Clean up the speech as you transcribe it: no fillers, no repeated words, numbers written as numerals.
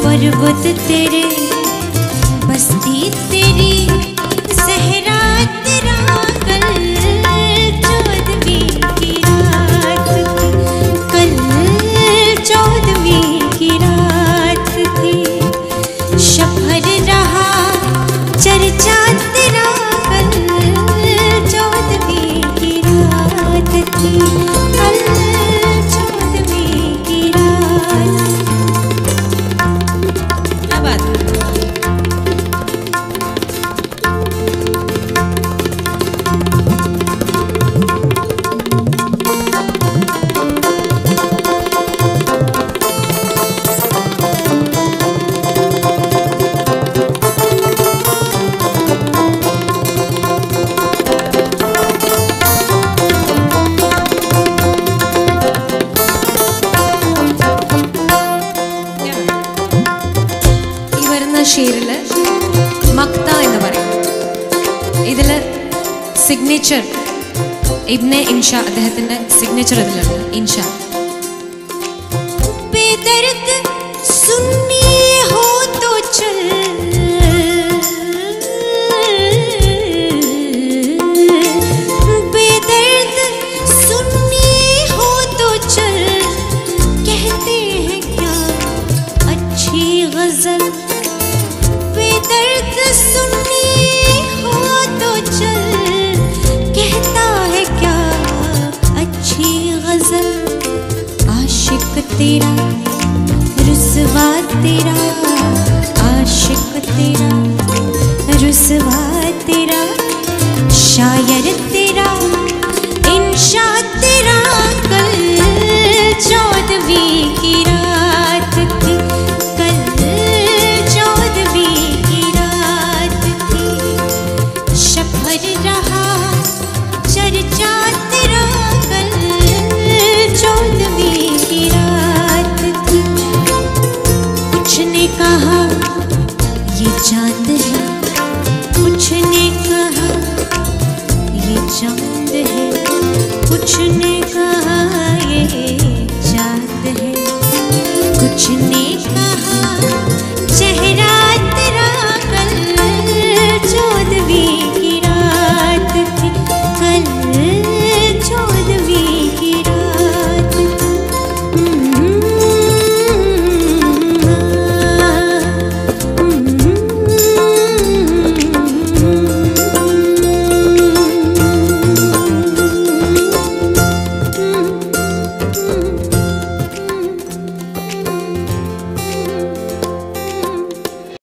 पर्वत तेरे, बस्ती तेरी, सहरा तेरा, कल 14वीं की रात थी, कल 14वीं की रात थी। शफर रहा चर्चा तेरा, कल 14वीं की रात थी, कल 14वीं की रात। क्या बात है? ഷേറില് മക്ത എന്ന് പറയും. ഇതില് സിഗ്നേച്ചർ ഇബ്നെ ഇൻഷ, അദ്ദേഹത്തിന്റെ സിഗ്നേച്ചർ ഇതിലുണ്ട്. ഇൻഷ ബേദർദ് സുന്നി ഹോ തോ ചൽ, ബേദർദ് സുന്നി ഹോ തോ ചൽ, कहते हैं क्या अच्छी गजल, बेदर्द सुननी हो तो चल, कहता है क्या अच्छी गजल। आशिक तेरा रुसवा तेरा, आशिक तेरा रुसवा तेरा, शायर तेरा इंशा तेरा, कल 14वीं की रात थी, कल 14वीं की रात थी। शफर रहा चर्चा तेरा, कल 14वीं की रात थी। कुछ ने कहा ये चांद है, कुछ ने कहा ये चांद है, कुछ ने कहा ये चांद है, कुछ ने कहा